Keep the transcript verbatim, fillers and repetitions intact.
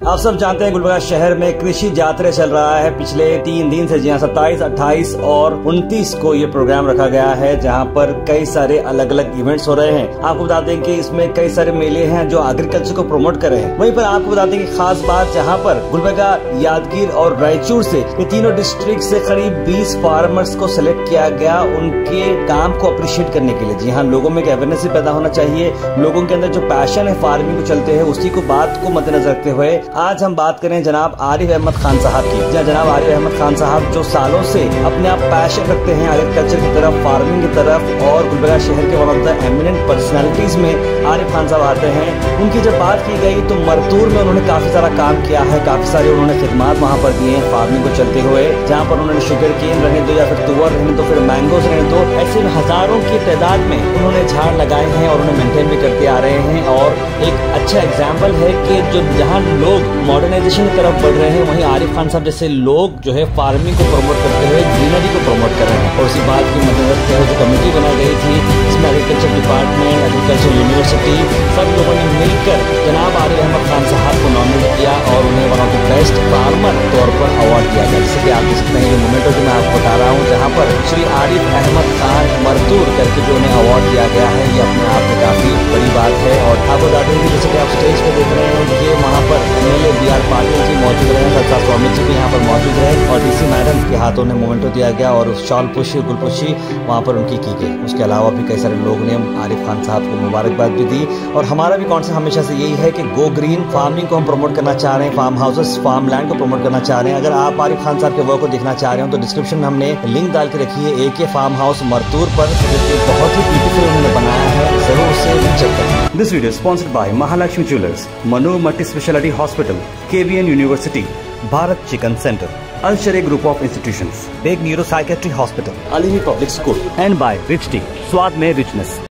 आप सब जानते हैं गुलबर्गा शहर में कृषि जात्रा चल रहा है पिछले तीन दिन से, जहाँ सत्ताईस, अट्ठाईस और उनतीस को ये प्रोग्राम रखा गया है, जहाँ पर कई सारे अलग अलग इवेंट्स हो रहे हैं। आपको बता दें कि इसमें कई सारे मेले हैं जो एग्रीकल्चर को प्रमोट कर रहे हैं। वहीं पर आपको बता दें कि खास बात, जहाँ पर गुलबर्गा, यादगीर और रायचूर से ये तीनों डिस्ट्रिक्ट से करीब बीस फार्मर्स को सिलेक्ट किया गया उनके काम को अप्रिशिएट करने के लिए। जी हाँ, लोगों में अवेयरनेस पैदा होना चाहिए, लोगों के अंदर जो पैशन है फार्मिंग को चलते हैं उसी को बात को मद्देनजर रखते हुए आज हम बात करें जनाब आरिफ अहमद खान साहब की। जहाँ जनाब आरिफ अहमद खान साहब जो सालों से अपने आप पैशन रखते हैं एग्रीकल्चर की तरफ, फार्मिंग की तरफ, और गुलबर्गा शहर के one of the eminent personalities में आरिफ खान साहब आते हैं। उनकी जब बात की गई तो मरतूर में उन्होंने काफी सारा काम किया है, काफी सारे उन्होंने खिदमात वहाँ पर दिए हैं फार्मिंग को चलते हुए, जहाँ पर उन्होंने शुगर केन रहने दो या फिर तुअर रहने दो, फिर मैंगोज रहने दो, ऐसे में हजारों की तादाद में उन्होंने झाड़ लगाए हैं और उन्हें मेंटेन भी करते आ रहे हैं। और एक अच्छा एग्जाम्पल है कि जो जहाँ लोग मॉडर्नाइजेशन की तरफ बढ़ रहे हैं, वहीं आरिफ खान साहब जैसे लोग जो है फार्मिंग को प्रमोट करते हुए ग्रीनरी को प्रमोट कर रहे हैं। और उसी बात की मदद रखते हुए जो कमेटी बनाई गई थी, इसमें एग्रीकल्चर डिपार्टमेंट, एग्रीकल्चर यूनिवर्सिटी, सब लोगों ने मिलकर जनाब आरिफ अहमद खान साहब को नॉमिनेट किया और उन्हें one of the best farmer तौर पर अवार्ड दिया गया। जैसे कि आप देख सकते हैं ये मोमेंट जो मैं आपको बता रहा हूँ, जहाँ पर श्री आरिफ अहमद खान मरतूर करके जो उन्हें अवार्ड दिया गया है, ये अपने आप में काफी बड़ी बात है। और आपको बता दें कि जैसे कि आप स्टेज पे देख रहे हैं कि वहाँ पर MLA B R Patil ji मौजूद रहे, सरकार स्वामी जी भी यहाँ पर मौजूद रहे और डीसी मैडम के हाथों ने मोमेंटो दिया गया और उस शॉल पुशी गुलपुशी वहाँ पर उनकी की गई। उसके अलावा भी कई सारे लोगों ने आरिफ खान साहब को मुबारकबाद भी दी। और हमारा भी कॉन्सेप्ट हमेशा से यही है कि गो ग्रीन फार्मिंग को हम प्रमोट करना चाह रहे हैं, फार्म हाउसेस, फार्म लैंड को प्रमोट करना चाह रहे हैं। अगर आप आरिफ खान साहब के वर्क को देखना चाह रहे हो तो डिस्क्रिप्शन में हमने लिंक डाल के रखी है एक फार्म हाउस मरतूर पर, जो बहुत ही ब्यूटीफुल उन्होंने बनाया है, जरूर उसे चेक करें। This video sponsored by Mahalakshmi jewellers, Manu multi speciality hospital, KVN university, Bharat chicken centre, अल शरे group of institutions, Baig neuro psychiatry hospital, Alimi public school and by rich tea, स्वाद में रिचनेस।